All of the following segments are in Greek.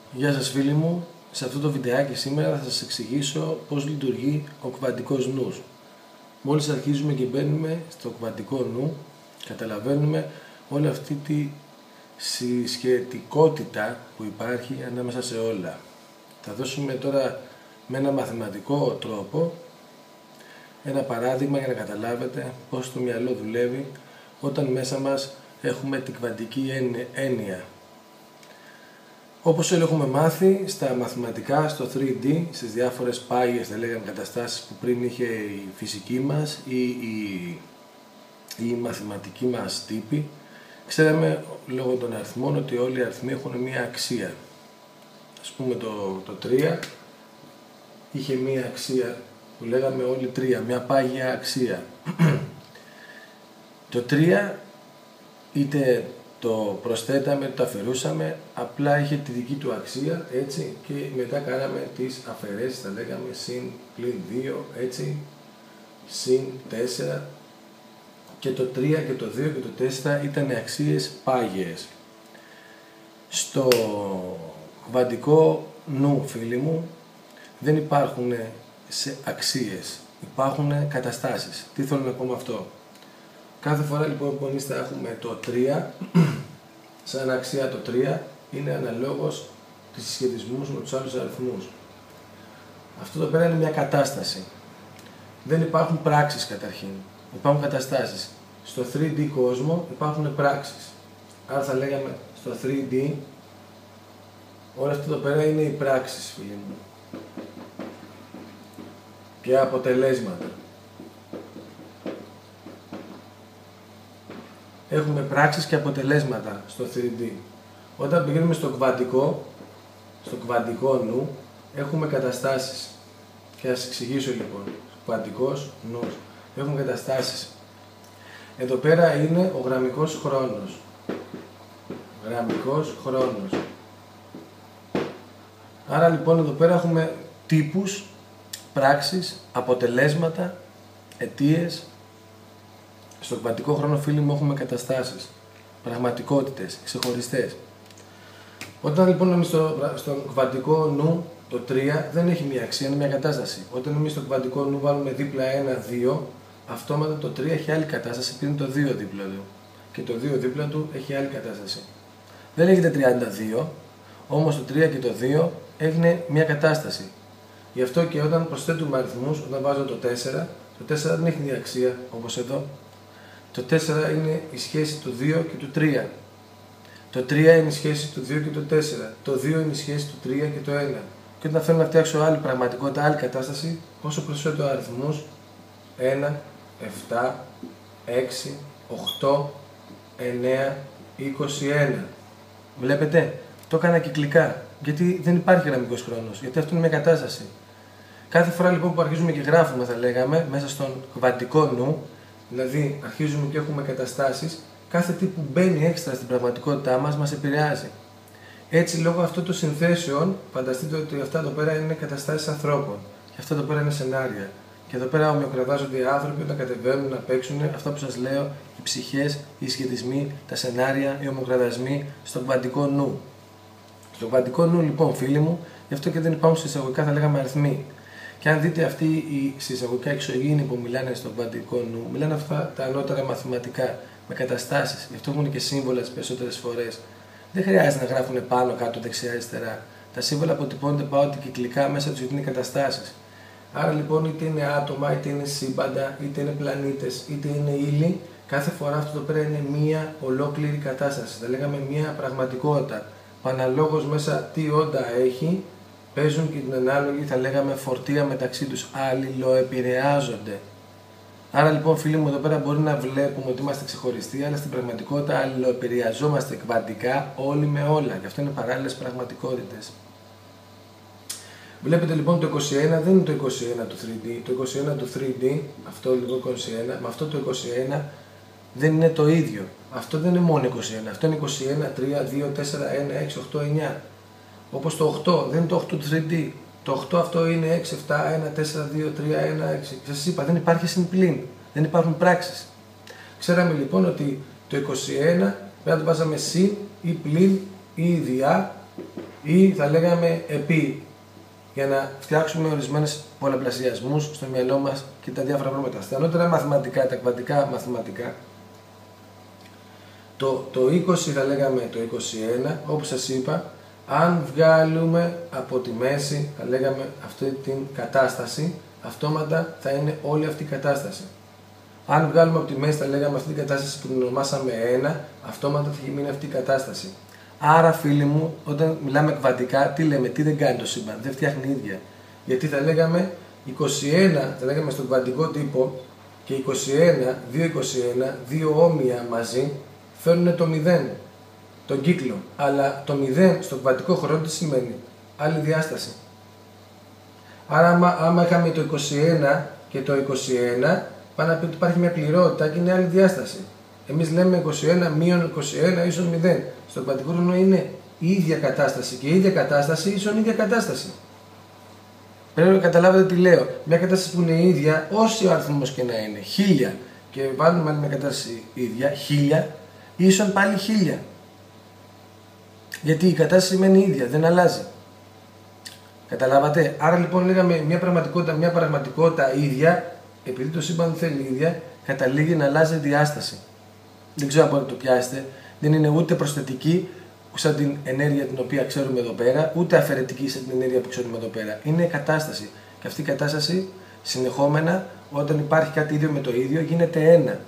Γεια σας φίλοι μου, σε αυτό το βιντεάκι σήμερα θα σας εξηγήσω πώς λειτουργεί ο κβαντικός νους. Μόλις αρχίζουμε και μπαίνουμε στο κβαντικό νου, καταλαβαίνουμε όλη αυτή τη συσχετικότητα που υπάρχει ανάμεσα σε όλα. Θα δώσουμε τώρα με ένα μαθηματικό τρόπο ένα παράδειγμα για να καταλάβετε πώς το μυαλό δουλεύει όταν μέσα μας έχουμε την κβαντική έννοια. Όπως όλοι έχουμε μάθει στα μαθηματικά, στο 3D, στις διάφορες πάγιες, θα λέγαμε, καταστάσεις που πριν είχε η φυσική μας ή η μαθηματική μας τύπη, ξέραμε λόγω των αριθμών ότι όλοι οι αριθμοί έχουν μία αξία. Ας πούμε το 3 είχε μία αξία που λέγαμε όλοι 3, μία πάγια αξία. Το 3 είτε το προσθέταμε, το αφαιρούσαμε, απλά είχε τη δική του αξία, έτσι, και μετά κάναμε τις αφαιρέσεις, θα λέγαμε συν, πλην 2, έτσι, συν 4, και το 3 και το 2 και το 4 ήταν αξίες πάγιες. Στο κβαντικό νου, φίλοι μου, δεν υπάρχουν αξίες, υπάρχουν καταστάσεις. Τι θέλω να πω με αυτό? Κάθε φορά λοιπόν που εμείς θα έχουμε το 3, σαν αξία το 3, είναι αναλόγως της συσχετισμούς με τους άλλους αριθμούς. Αυτό εδώ πέρα είναι μια κατάσταση. Δεν υπάρχουν πράξεις καταρχήν, υπάρχουν καταστάσεις. Στο 3D κόσμο υπάρχουν πράξεις. Άρα θα λέγαμε στο 3D, όλα αυτό εδώ πέρα είναι οι πράξεις, φίλοι μου. Και αποτελέσματα. Έχουμε πράξεις και αποτελέσματα στο 3D. Όταν πηγαίνουμε στο κβαντικό νου, έχουμε καταστάσεις. Και ας εξηγήσω λοιπόν. Κβαντικός νους. Έχουμε καταστάσεις. Εδώ πέρα είναι ο γραμμικός χρόνος. Γραμμικός χρόνος. Άρα λοιπόν εδώ πέρα έχουμε τύπους, πράξεις, αποτελέσματα, αιτίες. Στο κβαντικό χρόνο, φίλοι μου, έχουμε καταστάσεις, πραγματικότητες, ξεχωριστές. Όταν λοιπόν εμείς στο κβαντικό νου το 3 δεν έχει μια αξία, είναι μια κατάσταση. Όταν εμείς στο κβαντικό νου βάλουμε δίπλα 1, 2, αυτόματα το 3 έχει άλλη κατάσταση, επειδή είναι το 2 δίπλα του. Και το 2 δίπλα του έχει άλλη κατάσταση. Δεν έχετε 32, όμως το 3 και το 2 έχουν μια κατάσταση. Γι' αυτό και όταν προσθέτουμε αριθμούς, όταν βάζω το 4, το 4 δεν έχει μια αξία, όπως εδώ. Το 4 είναι η σχέση του 2 και του 3. Το 3 είναι η σχέση του 2 και του 4. Το 2 είναι η σχέση του 3 και το 1. Και όταν θέλω να φτιάξω άλλη πραγματικότητα, άλλη κατάσταση, όσο προσθέτω αριθμούς 1, 7, 6, 8, 9, 21. Βλέπετε, το έκανα κυκλικά. Γιατί δεν υπάρχει γραμμικός χρόνος. Γιατί αυτό είναι μια κατάσταση. Κάθε φορά λοιπόν που αρχίζουμε και γράφουμε, θα λέγαμε, μέσα στον κβαντικό νου, δηλαδή αρχίζουμε και έχουμε καταστάσεις, κάθε τι που μπαίνει έξτρα στην πραγματικότητά μας επηρεάζει. Έτσι, λόγω αυτών των συνθέσεων, φανταστείτε ότι αυτά εδώ πέρα είναι καταστάσεις ανθρώπων και αυτά εδώ πέρα είναι σενάρια. Και εδώ πέρα ομοιοκραδάζονται οι άνθρωποι όταν κατεβαίνουν να παίξουν αυτά που σας λέω, οι ψυχές, οι σχετισμοί, τα σενάρια, οι ομοιοκραδασμοί στο κβαντικό νου. Στο κβαντικό νου λοιπόν, φίλοι μου, γι' αυτό και δεν υπάρχουν συσσαγωγικά, θα λέγαμε, αριθμοί. Και αν δείτε αυτοί οι συσσαγωγικά εξωγήινοι που μιλάνε στο κβαντικό νου, μιλάνε αυτά τα ανώτερα μαθηματικά, με καταστάσεις, γι' αυτό έχουν και σύμβολα τις περισσότερες φορές. Δεν χρειάζεται να γράφουν πάνω, κάτω, δεξιά, αριστερά. Τα σύμβολα αποτυπώνονται πάωτε κυκλικά μέσα τους, γιατί είναι καταστάσεις. Άρα λοιπόν, είτε είναι άτομα, είτε είναι σύμπαντα, είτε είναι πλανήτες, είτε είναι ύλη, κάθε φορά αυτό εδώ πέρα είναι μία ολόκληρη κατάσταση. Θα λέγαμε μία πραγματικότητα. Που αναλόγως μέσα τι όντα έχει, παίζουν και την ανάλογη, θα λέγαμε, φορτία μεταξύ τους, αλληλοεπηρεάζονται. Άρα λοιπόν, φίλοι μου, εδώ πέρα μπορεί να βλέπουμε ότι είμαστε ξεχωριστοί, αλλά στην πραγματικότητα αλληλοεπηρεαζόμαστε κβαντικά όλοι με όλα. Και αυτό είναι παράλληλες πραγματικότητες. Βλέπετε λοιπόν το 21 δεν είναι το 21 του 3D. Το 21 του 3D, αυτό λοιπόν 21, με αυτό το 21 δεν είναι το ίδιο. Αυτό δεν είναι μόνο 21. Αυτό είναι 21, 3, 2, 4, 1, 6, 8, 9. Όπως το 8 δεν είναι το 8 του 3D. Το 8 αυτό είναι 6, 7, 1, 4, 2, 3, 1, 6. Σας είπα, δεν υπάρχει συμπλήν. Δεν υπάρχουν πράξεις. Ξέραμε λοιπόν ότι το 21 πρέπει να το βάζαμε συν ή πλην ή διά ή θα λέγαμε επί, για να φτιάξουμε ορισμένες πολλαπλασιασμούς στο μυαλό μας και τα διάφορα πράγματα. Στα ανώτερα μαθηματικά, τα κβαντικά μαθηματικά, το 20 θα λέγαμε το 21, όπως σας είπα, αν βγάλουμε από τη μέση, θα λέγαμε αυτή την κατάσταση, αυτόματα θα είναι όλη αυτή η κατάσταση. Αν βγάλουμε από τη μέση, θα λέγαμε αυτή την κατάσταση που την ονομάσαμε 1, αυτόματα θα μείνει αυτή η κατάσταση. Άρα, φίλοι μου, όταν μιλάμε κβαντικά, τι λέμε, τι δεν κάνει το σύμπαν, δεν φτιάχνει ίδια. Γιατί θα λέγαμε 21, θα λέγαμε στον κβαντικό τύπο, και 21, 2 δύο όμοια μαζί φέρνουν το 0, τον κύκλο. Αλλά το 0 στον κβαντικό χρόνο τι σημαίνει, άλλη διάσταση. Άρα, άμα είχαμε το 21 και το 21, πάνε να πει ότι υπάρχει μια πληρότητα και είναι άλλη διάσταση. Εμείς λέμε 21 μείον 21 ίσον 0. Στον κβαντικό χρόνο είναι η ίδια κατάσταση και η ίδια κατάσταση ίσον ίδια κατάσταση. Πρέπει να καταλάβετε τι λέω. Μια κατάσταση που είναι η ίδια, όση ο αριθμός και να είναι, 1000, και βάλουμε άλλη μια κατάσταση ίδια, 1000, ίσον πάλι 1000. Γιατί η κατάσταση σημαίνει ίδια, δεν αλλάζει. Καταλάβατε. Άρα λοιπόν λέγαμε μια πραγματικότητα ίδια, επειδή το σύμπαν θέλει ίδια, καταλήγει να αλλάζει διάσταση. Δεν ξέρω αν μπορείτε να το πιάσετε. Δεν είναι ούτε προσθετική σαν την ενέργεια την οποία ξέρουμε εδώ πέρα, ούτε αφαιρετική σαν την ενέργεια που ξέρουμε εδώ πέρα. Είναι κατάσταση. Και αυτή η κατάσταση συνεχόμενα, όταν υπάρχει κάτι ίδιο με το ίδιο, γίνεται ένα.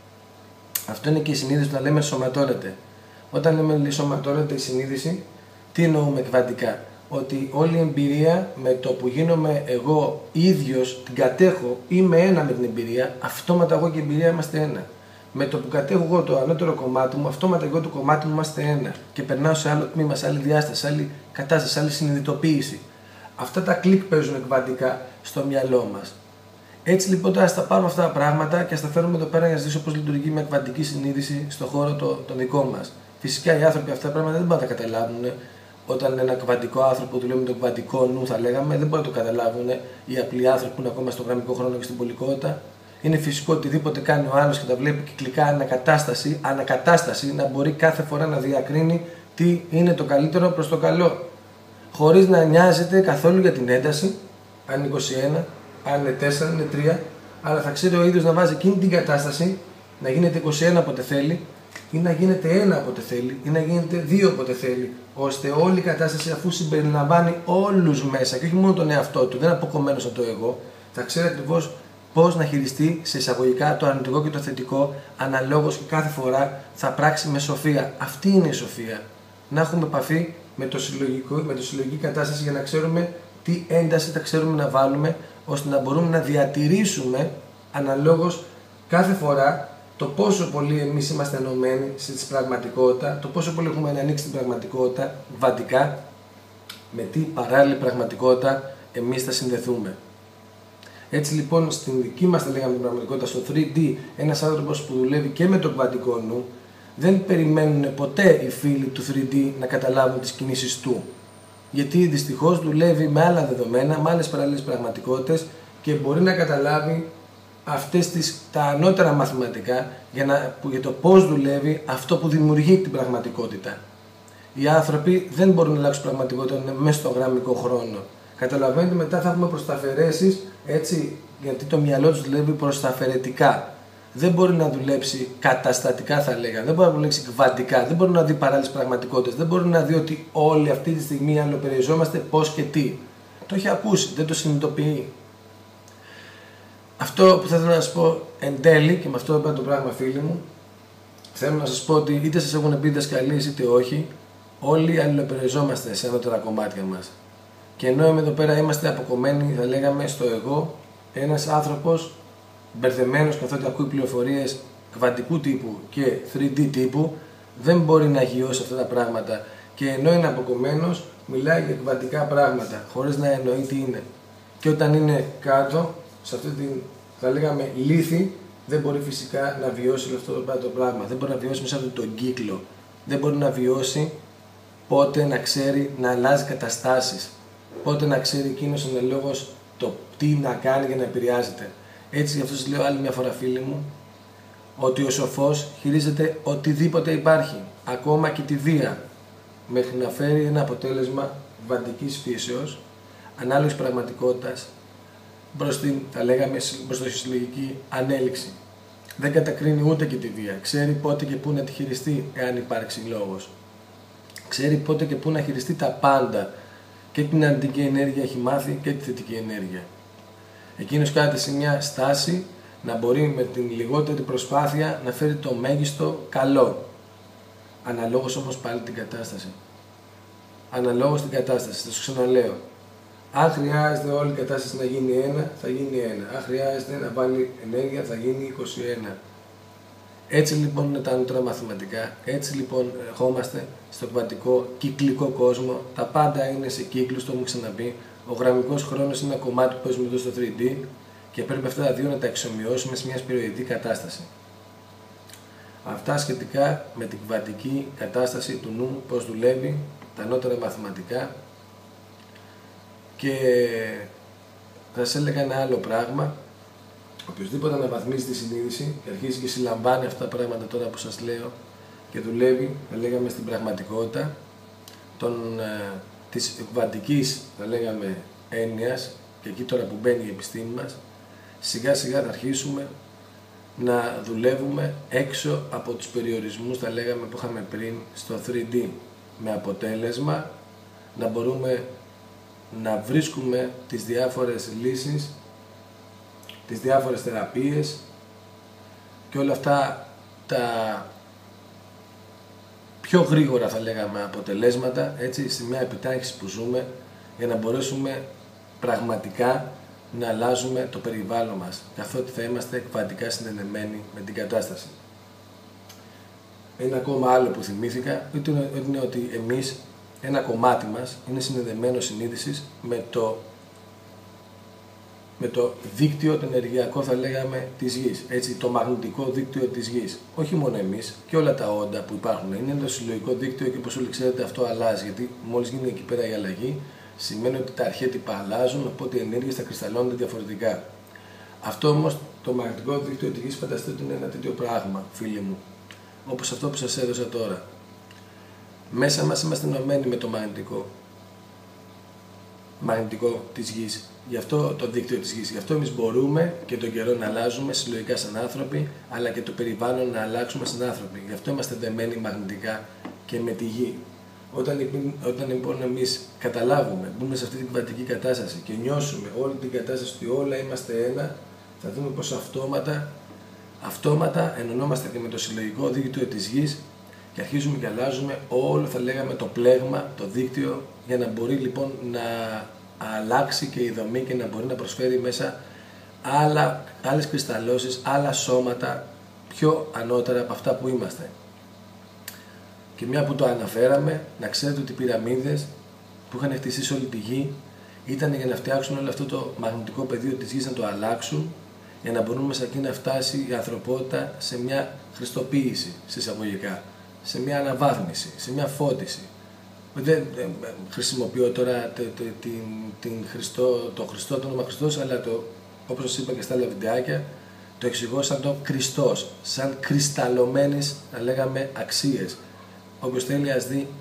Αυτό είναι και η συνείδηση που να λέμε σωματώνεται. Όταν λέμε σωματώνεται η συνείδηση, τι εννοούμε κβαντικά? Ότι όλη η εμπειρία με το που γίνομαι εγώ ίδιος, την κατέχω, είμαι ένα με την εμπειρία, αυτόματα εγώ και η εμπειρία είμαστε ένα. Με το που κατέχω εγώ το ανώτερο κομμάτι μου, αυτόματα εγώ το κομμάτι μου είμαστε ένα. Και περνάω σε άλλο τμήμα, σε άλλη διάσταση, σε άλλη κατάσταση, σε άλλη συνειδητοποίηση. Αυτά τα κλικ παίζουν κβαντικά στο μυαλό μας. Έτσι λοιπόν τώρα θα πάρουμε αυτά τα πράγματα και θα τα φέρουμε εδώ πέρα για να σας δείξω πώς λειτουργεί μια κβαντική συνείδηση στον χώρο το δικό μας. Φυσικά οι άνθρωποι αυτά τα πράγματα δεν μπορούν να τα καταλάβουν. Όταν ένα κβαντικό άνθρωπο δουλεύει με τον κβαντικό νου, θα λέγαμε, δεν μπορούν να το καταλάβουν οι απλοί άνθρωποι που είναι ακόμα στο γραμμικό χρόνο και στην πολικότητα. Είναι φυσικό οτιδήποτε κάνει ο άλλος και τα βλέπει κυκλικά ανακατάσταση, να μπορεί κάθε φορά να διακρίνει τι είναι το καλύτερο προς το καλό. Χωρίς να νοιάζεται καθόλου για την ένταση, αν είναι 21, αν είναι 4, αν είναι 3, αλλά θα ξέρει ο ίδιος να βάζει εκείνη την κατάσταση, να γίνεται 21 όποτε θέλει, ή να γίνεται 1 όποτε θέλει, ή να γίνεται 2 όποτε θέλει, ώστε όλη η κατάσταση, αφού συμπεριλαμβάνει όλους μέσα και όχι μόνο τον εαυτό του, δεν είναι αποκομμένος από το εγώ, θα ξέρει ακριβώς πώς να χειριστεί σε εισαγωγικά το αρνητικό και το θετικό, αναλόγως, και κάθε φορά θα πράξει με σοφία. Αυτή είναι η σοφία. Να έχουμε επαφή με το συλλογική κατάσταση για να ξέρουμε τι ένταση θα ξέρουμε να βάλουμε, ώστε να μπορούμε να διατηρήσουμε αναλόγως κάθε φορά το πόσο πολύ εμείς είμαστε ενωμένοι στην πραγματικότητα, το πόσο πολύ έχουμε ανοίξει την πραγματικότητα κβαντικά, με τι παράλληλη πραγματικότητα εμείς θα συνδεθούμε. Έτσι λοιπόν στην δική μας, θα λέγαμε, την πραγματικότητα, στο 3D, ένας άνθρωπος που δουλεύει και με τον κβαντικό νου, δεν περιμένουν ποτέ οι φίλοι του 3D να καταλάβουν τις κινήσεις του. Γιατί δυστυχώς δουλεύει με άλλα δεδομένα, με άλλες παραλληλές πραγματικότητες και μπορεί να καταλάβει τα ανώτερα μαθηματικά για το πώς δουλεύει αυτό που δημιουργεί την πραγματικότητα. Οι άνθρωποι δεν μπορούν να αλλάξουν πραγματικότητα μέσα στο γραμμικό χρόνο. Καταλαβαίνετε, μετά θα έχουμε προς τα αφαιρέσεις, έτσι, γιατί το μυαλό τους δουλεύει προς τα αφαιρετικά. Δεν μπορεί να δουλέψει καταστατικά, θα λέγαμε, δεν μπορεί να δουλέψει κβαντικά, δεν μπορεί να δει παράλληλες πραγματικότητες, δεν μπορεί να δει ότι όλοι αυτή τη στιγμή αλληλοπεριζόμαστε πώς και τι. Το έχει ακούσει, δεν το συνειδητοποιεί. Αυτό που θα ήθελα να σας πω εν τέλει, και με αυτό είπα το πράγμα, φίλοι μου, θέλω να σας πω ότι είτε σας έχουν πει δασκαλίες είτε όχι, όλοι αλληλοπεριζόμαστε σε ανώτερα κομμάτια μας. Και ενώ εδώ πέρα είμαστε αποκομμένοι, θα λέγαμε, στο εγώ, ένας άνθρωπος μπερδεμένος καθότι ακούει πληροφορίες κβαντικού τύπου και 3D τύπου, δεν μπορεί να αγιώσει αυτά τα πράγματα. Και ενώ είναι αποκομμένος, μιλάει για κβαντικά πράγματα, χωρίς να εννοεί τι είναι. Και όταν είναι κάτω, σε αυτή την, θα λέγαμε, λύθη, δεν μπορεί φυσικά να βιώσει αυτό το πράγμα. Δεν μπορεί να βιώσει μέσα από τον κύκλο. Δεν μπορεί να βιώσει πότε να ξέρει να αλλάζει καταστάσεις. Πότε να ξέρει εκείνος αναλόγως το τι να κάνει για να επηρεάζεται. Έτσι, γι' αυτό σας λέω άλλη μια φορά, φίλοι μου, ότι ο σοφός χειρίζεται οτιδήποτε υπάρχει, ακόμα και τη βία. μέχρι να φέρει ένα αποτέλεσμα βαντικής φύσεως, ανάλογης πραγματικότητας, προς τη συλλογική ανέλυξη. Δεν κατακρίνει ούτε και τη βία. Ξέρει πότε και πού να τη χειριστεί, εάν υπάρξει λόγος. Ξέρει πότε και πού να χειριστεί τα πάντα. Και την αρνητική ενέργεια έχει μάθει και τη θετική ενέργεια. Εκείνος κάθεται σε μια στάση να μπορεί με την λιγότερη προσπάθεια να φέρει το μέγιστο καλό. Αναλόγως όμως πάλι την κατάσταση. Αναλόγως την κατάσταση, θα σου ξαναλέω. Αν χρειάζεται όλη η κατάσταση να γίνει 1, θα γίνει 1. Αν χρειάζεται να βάλει ενέργεια, θα γίνει 21. Έτσι λοιπόν είναι τα νούμερα μαθηματικά. Έτσι λοιπόν ερχόμαστε στο κβαντικό κυκλικό κόσμο. Τα πάντα είναι σε κύκλους, το έχουμε ξαναπεί. Ο γραμμικός χρόνος είναι ένα κομμάτι που παίζουμε εδώ στο 3D και πρέπει αυτά τα δύο να τα εξομοιώσουμε σε μια σπυροειδή κατάσταση. Αυτά σχετικά με την κβαντική κατάσταση του νου, πώς δουλεύει, τα ανώτερα μαθηματικά. Και θα σας έλεγα ένα άλλο πράγμα. Οποιοςδήποτε αναβαθμίζει τη συνείδηση και αρχίζει και συλλαμβάνει αυτά τα πράγματα τώρα που σας λέω και δουλεύει, θα λέγαμε, στην πραγματικότητα της κβαντικής, θα λέγαμε, έννοιας, και εκεί τώρα που μπαίνει η επιστήμη μας, σιγά σιγά θα αρχίσουμε να δουλεύουμε έξω από τους περιορισμούς, θα λέγαμε, που είχαμε πριν στο 3D, με αποτέλεσμα να μπορούμε να βρίσκουμε τις διάφορες λύσεις, τις διάφορες θεραπείες και όλα αυτά τα πιο γρήγορα, θα λέγαμε, αποτελέσματα, έτσι, σε μια επιτάχυνση που ζούμε, για να μπορέσουμε πραγματικά να αλλάζουμε το περιβάλλον μας, καθότι θα είμαστε κβαντικά συνδεδεμένοι με την κατάσταση. Ένα ακόμα άλλο που θυμήθηκα είναι ότι εμείς, ένα κομμάτι μας είναι συνδεδεμένο συνείδησης με το δίκτυο, το ενεργειακό, θα λέγαμε, της Γης. Έτσι, το μαγνητικό δίκτυο της Γης. Όχι μόνο εμείς και όλα τα όντα που υπάρχουν. Είναι το συλλογικό δίκτυο και όπως όλοι ξέρετε αυτό αλλάζει. Γιατί μόλις γίνει εκεί πέρα η αλλαγή, σημαίνει ότι τα αρχέτυπα αλλάζουν, οπότε οι ενέργειες θα κρυσταλλώνονται διαφορετικά. Αυτό όμως το μαγνητικό δίκτυο της Γης, φανταστείτε ότι είναι ένα τέτοιο πράγμα, φίλοι μου. Όπως αυτό που σας έδωσα τώρα. Μέσα μας είμαστε ενωμένοι με το μαγνητικό της Γης. Γι' αυτό το δίκτυο της Γης. Γι' αυτό εμείς μπορούμε και τον καιρό να αλλάζουμε συλλογικά σαν άνθρωποι, αλλά και το περιβάλλον να αλλάξουμε σαν άνθρωποι. Γι' αυτό είμαστε δεμένοι μαγνητικά και με τη Γη. Όταν λοιπόν εμείς καταλάβουμε, μπούμε σε αυτή την κβαντική κατάσταση και νιώσουμε όλη την κατάσταση ότι όλα είμαστε ένα, θα δούμε πως αυτόματα ενωνόμαστε και με το συλλογικό δίκτυο της Γης και αρχίζουμε και αλλάζουμε όλο, θα λέγαμε, το πλέγμα, το δίκτυο, για να μπορεί λοιπόν να αλλάξει και η δομή και να μπορεί να προσφέρει μέσα άλλες κρυσταλλώσεις, άλλα σώματα πιο ανώτερα από αυτά που είμαστε. Και μια που το αναφέραμε, να ξέρετε ότι οι πυραμίδες που είχαν χτιστεί όλη τη Γη ήταν για να φτιάξουν όλο αυτό το μαγνητικό πεδίο της Γης, να το αλλάξουν, για να μπορούν μέσα εκεί να φτάσει η ανθρωπότητα σε μια χριστοποίηση, σε εισαγωγικά, σε μια αναβάθμιση, σε μια φώτιση. Δεν χρησιμοποιώ τώρα το όνομα Χριστός, αλλά όπως σας είπα και στα άλλα βιντεάκια, το εξηγώ σαν το Χριστός, σαν κρυσταλλωμένες, να λέγαμε, αξίες. Όποιος θέλει ας δει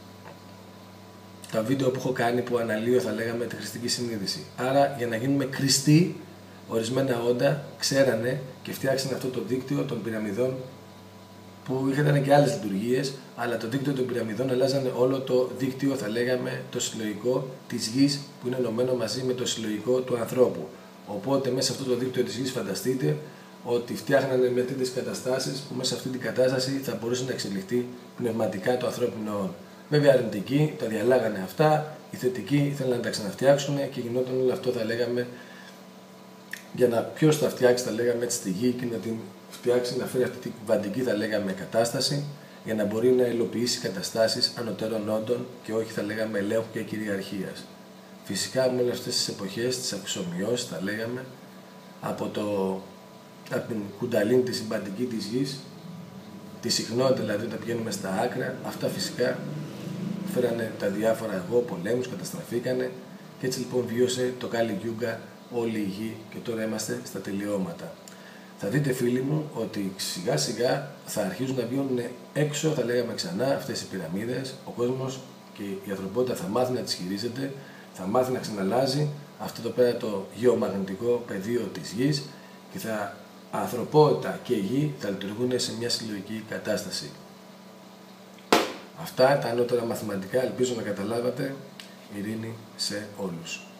τα βίντεο που έχω κάνει που αναλύω, θα λέγαμε, τη χρηστική συνείδηση. Άρα για να γίνουμε χρηστοί, ορισμένα όντα ξέρανε και φτιάξανε αυτό το δίκτυο των πυραμιδών, που είχαν και άλλες λειτουργίες, αλλά το δίκτυο των πυραμιδών αλλάζανε όλο το δίκτυο, θα λέγαμε, το συλλογικό της Γης, που είναι ενωμένο μαζί με το συλλογικό του ανθρώπου. Οπότε μέσα σε αυτό το δίκτυο της Γης, φανταστείτε ότι φτιάχνανε με τέτοιες καταστάσεις που μέσα σε αυτή την κατάσταση θα μπορούσε να εξελιχθεί πνευματικά το ανθρώπινο όν. Βέβαια αρνητικοί τα διαλάγανε αυτά, οι θετικοί ήθελαν να τα ξαναφτιάξουν και γινόταν όλο αυτό, θα λέγαμε, για να ποιος θα φτιάξει, θα λέγαμε, έτσι, τη Γη και να την φτιάξει, να φέρει αυτή την κβαντική, θα λέγαμε, κατάσταση, για να μπορεί να υλοποιήσει καταστάσεις ανωτέρων όντων και όχι, θα λέγαμε, ελέγχου και κυριαρχίας. Φυσικά με όλες αυτές τις εποχές, τις αξιομοιώσεις, θα λέγαμε, από την κουνταλίνη, τη συμπαντική της Γης, τη συχνότητα δηλαδή όταν πηγαίνουμε στα άκρα, αυτά φυσικά φέρανε τα διάφορα εγώ, πολέμους, καταστραφήκανε και έτσι λοιπόν βιώσε το Κάλι Γιούγκα όλη η Γη και τώρα είμαστε στα τελειώματα. θα δείτε φίλοι μου ότι σιγά σιγά θα αρχίζουν να βγαίνουν έξω, θα λέγαμε ξανά, αυτές οι πυραμίδες, ο κόσμος και η ανθρωπότητα θα μάθει να τις χειρίζεται, θα μάθει να ξαναλάζει αυτό εδώ πέρα το γεωμαγνητικό πεδίο της γης και ανθρωπότητα και η γη θα λειτουργούν σε μια συλλογική κατάσταση. Αυτά τα ανώτερα μαθηματικά, ελπίζω να καταλάβατε. Ειρήνη σε όλους.